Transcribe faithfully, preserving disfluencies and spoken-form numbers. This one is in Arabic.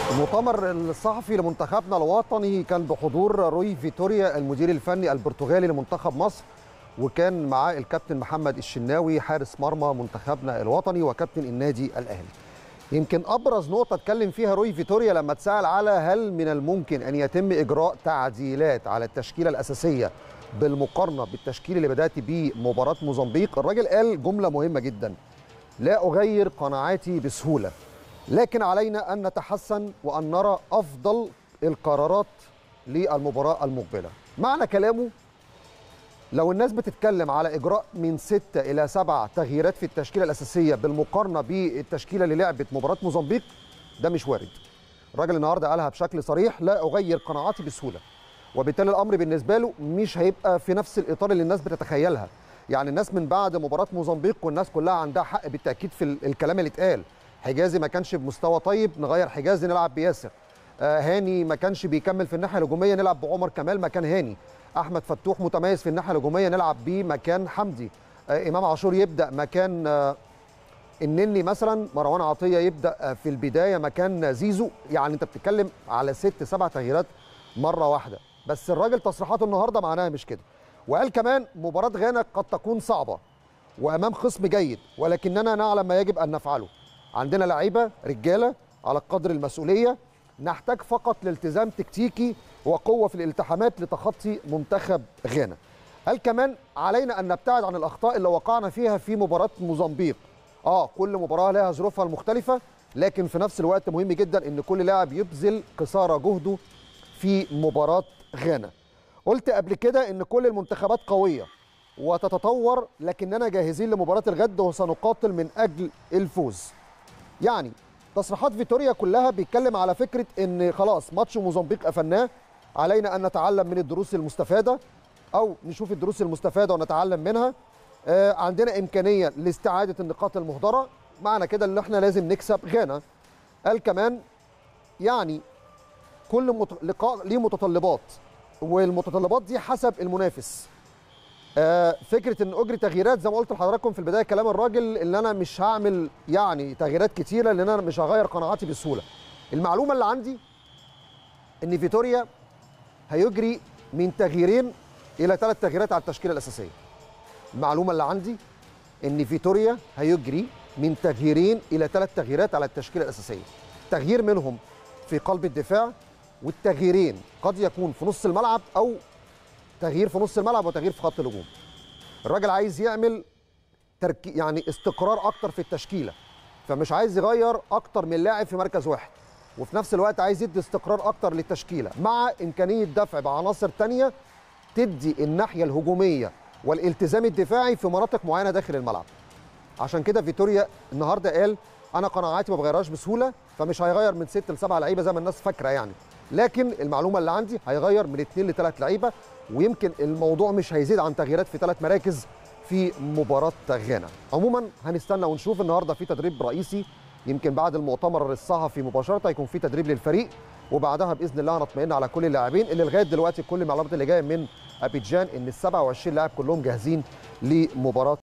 المؤتمر الصحفي لمنتخبنا الوطني كان بحضور روي فيتوريا المدير الفني البرتغالي لمنتخب مصر، وكان معاه الكابتن محمد الشناوي حارس مرمى منتخبنا الوطني وكابتن النادي الاهلي. يمكن ابرز نقطه اتكلم فيها روي فيتوريا لما اتسال على هل من الممكن ان يتم اجراء تعديلات على التشكيله الاساسيه بالمقارنه بالتشكيل اللي بدات بيه مباراه موزمبيق، الراجل قال جمله مهمه جدا: لا اغير قناعاتي بسهوله، لكن علينا أن نتحسن وأن نرى أفضل القرارات للمباراة المقبلة. معنى كلامه لو الناس بتتكلم على إجراء من ستة إلى سبع تغييرات في التشكيلة الأساسية بالمقارنة بالتشكيلة اللي لعبت مباراة موزمبيق، ده مش وارد. الراجل النهارده قالها بشكل صريح: لا أغير قناعاتي بسهولة. وبالتالي الأمر بالنسبة له مش هيبقى في نفس الإطار اللي الناس بتتخيلها. يعني الناس من بعد مباراة موزمبيق والناس كلها عندها حق بالتأكيد في الكلام اللي اتقال. حجازي ما كانش بمستوى طيب، نغير حجازي نلعب بياسر. آه هاني ما كانش بيكمل في الناحيه الهجوميه، نلعب بعمر كمال مكان هاني. احمد فتوح متميز في الناحيه الهجوميه، نلعب بيه مكان حمدي. آه امام عاشور يبدا مكان آه النني مثلا، مروان عطيه يبدا آه في البدايه مكان زيزو. يعني انت بتتكلم على ست سبع تغييرات مره واحده. بس الراجل تصريحاته النهارده معناها مش كده. وقال كمان مباراه غانا قد تكون صعبه وامام خصم جيد، ولكننا نعلم ما يجب ان نفعله. عندنا لعيبه رجاله على قدر المسؤوليه، نحتاج فقط لالتزام تكتيكي وقوه في الالتحامات لتخطي منتخب غانا. قال كمان علينا ان نبتعد عن الاخطاء اللي وقعنا فيها في مباراه موزمبيق. اه كل مباراه لها ظروفها المختلفه، لكن في نفس الوقت مهم جدا ان كل لاعب يبذل قصارى جهده في مباراه غانا. قلت قبل كده ان كل المنتخبات قويه وتتطور، لكننا جاهزين لمباراه الغد وسنقاتل من اجل الفوز. يعني تصريحات فيتوريا كلها بيتكلم على فكره ان خلاص ماتش موزمبيق قفلناه، علينا ان نتعلم من الدروس المستفاده او نشوف الدروس المستفاده ونتعلم منها. آه عندنا امكانيه لاستعاده النقاط المهدره، معنى كده ان احنا لازم نكسب غانا. قال كمان يعني كل مت... لقاء ليه متطلبات، والمتطلبات دي حسب المنافس. آه فكره ان اجري تغييرات زي ما قلت لحضراتكم في البدايه كلام الراجل، ان انا مش هعمل يعني تغييرات كتيره لان انا مش هغير قناعاتي بسهوله. المعلومه اللي عندي ان فيتوريا هيجري من تغييرين الى ثلاث تغييرات على التشكيله الاساسيه. المعلومه اللي عندي ان فيتوريا هيجري من تغييرين الى ثلاث تغييرات على التشكيله الاساسيه. تغيير منهم في قلب الدفاع، والتغييرين قد يكون في نص الملعب او تغيير في نص الملعب وتغيير في خط الهجوم. الراجل عايز يعمل تركي يعني استقرار اكتر في التشكيله، فمش عايز يغير اكتر من لاعب في مركز واحد، وفي نفس الوقت عايز يدي استقرار اكتر للتشكيله مع امكانيه دفع بعناصر ثانيه تدي الناحيه الهجوميه والالتزام الدفاعي في مناطق معينه داخل الملعب. عشان كده فيتوريا النهارده قال انا قناعاتي ما بغيرهاش بسهوله، فمش هيغير من ست لسبع لعيبه زي ما الناس فاكره يعني، لكن المعلومه اللي عندي هيغير من اثنين لثلاث لعيبه، ويمكن الموضوع مش هيزيد عن تغييرات في ثلاث مراكز في مباراه غانا. عموما هنستنى ونشوف. النهارده في تدريب رئيسي، يمكن بعد المؤتمر الصحفي مباشره هيكون في تدريب للفريق، وبعدها باذن الله هنطمئن على كل اللاعبين اللي لغايه دلوقتي كل المعلومات اللي جايه من ابيجان ان ال سبعة وعشرين لاعب كلهم جاهزين لمباراه